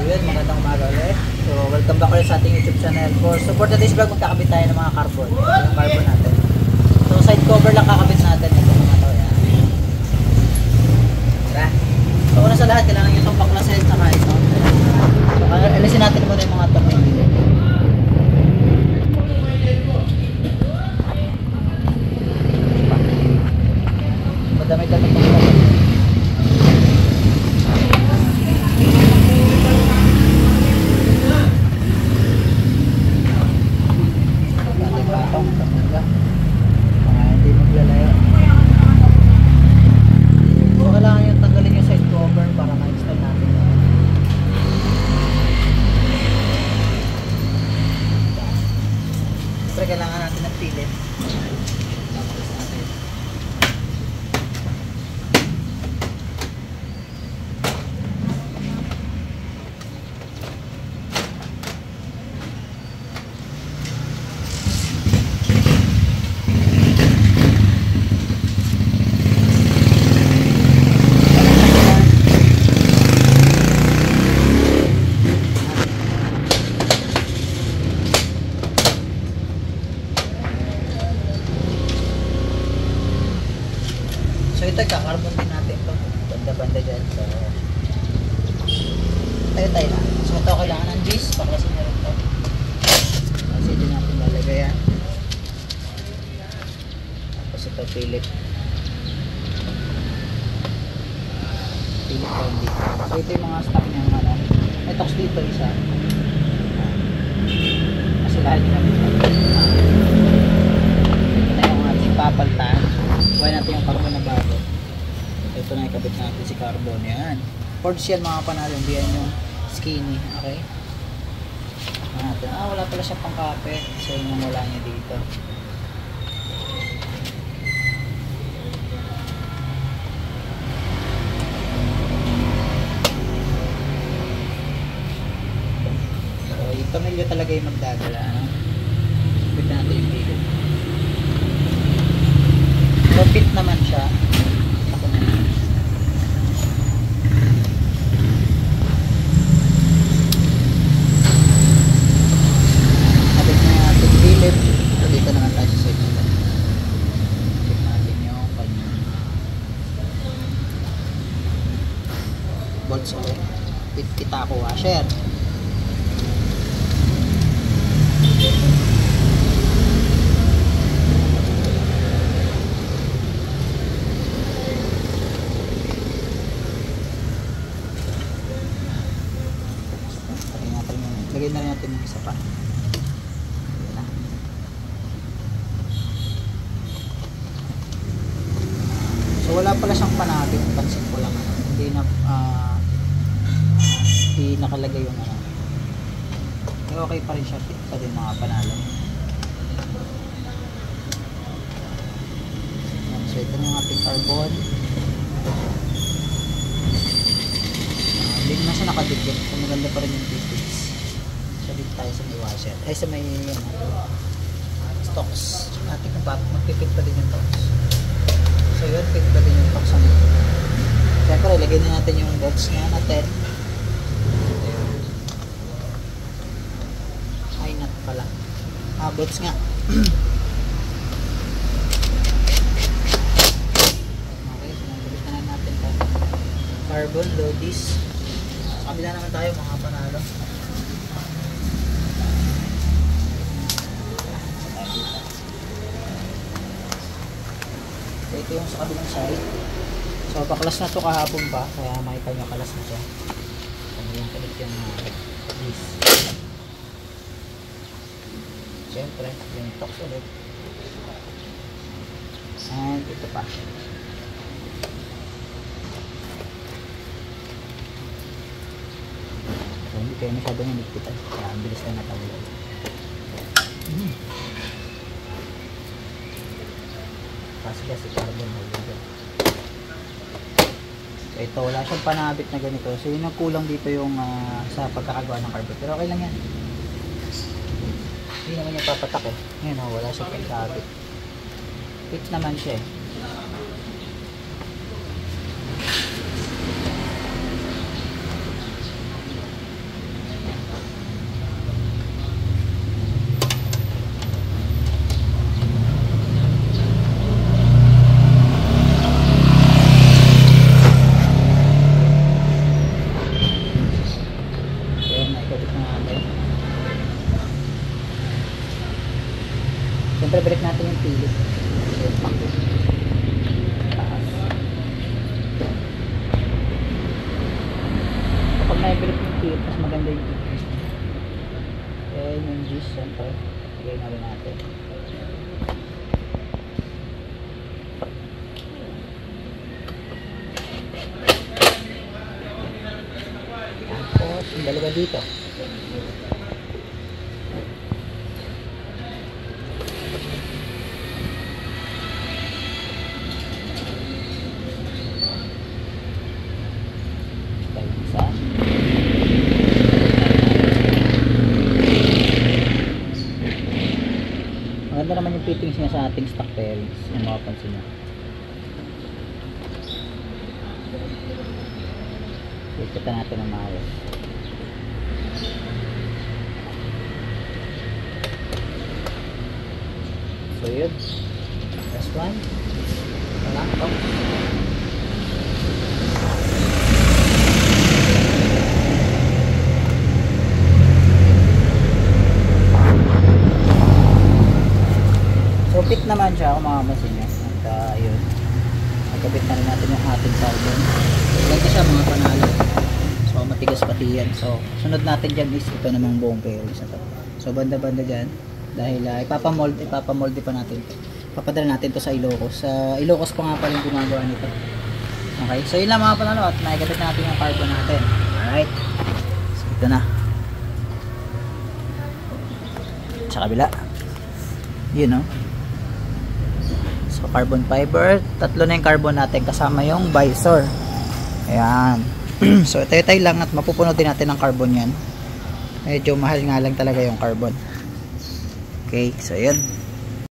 yun, magandang umaga ulit. So, welcome back ulit sa ating YouTube channel. For today's vlog, magkakabit tayo ng mga carbon. Yung carbon natin. So, side cover lang kakabit natin. Ito mga to. Yan. Tara. So, una sa lahat, kailangan yung itong baklasin saka ito. So, alisin natin muna yung mga top na hindi. Madami-dami itong top. Kailangan natin ng pilit. So ito, kakarbon din natin ito. Banda-banda dyan. So, tayo-tayo lang. So ito, kailangan ng G's. Paklasin na rin ito. Kasi ito natin lalagay yan. Tapos ito, Philip. Philip down dito. So ito yung mga stock niya. May tox dito isa. Kasi lahat yung namin ito. Ito na yung ating papaltan. Huwag natin yung carbon na bago. Ito na ikabit natin si carbon. Yan. Fords yan mga panalo. Hindi yan yung skinny. Okay? Natin. Wala pala siya pang kape. So yung wala niya dito. So yung kamilyo talaga yung magdadala. Ikabit natin yung bigot. So fit naman siya. Habit na natin bilip. So dito naman tayo sa side nito. Check natin yung kanyang bolts ulit. Kita ko washer. Lagay na rin natin yung isa pa. So wala pala siyang panabit. Pansin ko lang. Hindi nakalagay yung ano. So okay pa rin siya. Fit pa din mga panalo. So ito na yung ating carbon. Hindi na siya nakadikit. So maganda pa rin yung physics. Dito tayo sa may washer ay sa may stocks natin kung magpipit pa din yung stocks. So yun, fit pa din yung stocks na ito. Siyempre ilagay na natin yung bolts nya na 10. Ay nut pala, bolts nga. Okay, so nagabit na natin ito. Carbon, lodis. Sa kabila naman tayo mga panalo. Ito yung sa kabilang side. So baklas na to kahapon pa, kaya makita nyo kalas na siya. Kung yung kalit yung this. Siyempre yung tox ulit. And ito pa. So hindi kayo masyadong hinigpitan, kaya ang bilis na natawag. Kasi si carbon holder. So ito, wala siyang panabit na ganito. So yung nagkulang dito yung sa pagkakagawa ng carbon. Pero okay lang yan. Hindi naman yung papatak eh. Ngayon wala siyang pagkakabit. Fit naman siya eh. ibabalik natin yung pilit. Kapag naibalik yung pilit, mas maganda yung pilit. And yung G's, syempre, lagay na rin natin. Tapos, yung dalawa dito. Maganda naman yung fittings niya sa ating stock bearings, yung makapansin nyo. Ikutan natin ang maayos. So yun, last one. Wala, so fit naman siya kung makamasin nyo. At yun, nagkabit na rin natin yung ating carbon. Ganito siya mga panalo. So matigas pati yan. So sunod natin dyan is ito namang buong bearings na to. So banda-banda dyan. Dahil ipapamold pa natin ito. Papadala natin to sa Ilocos. Sa Ilocos pa nga pala yung gumagawa nito. Okay, so yun lang mga panalo. At nakikabit natin yung carbon natin. Alright, so ito na sa kabila. Yun no. So carbon fiber, tatlo na yung carbon natin kasama yung visor. Ayan. So tayo lang at mapupuno din natin ng carbon yan. Medyo mahal nga lang talaga yung carbon. Okay, so yun.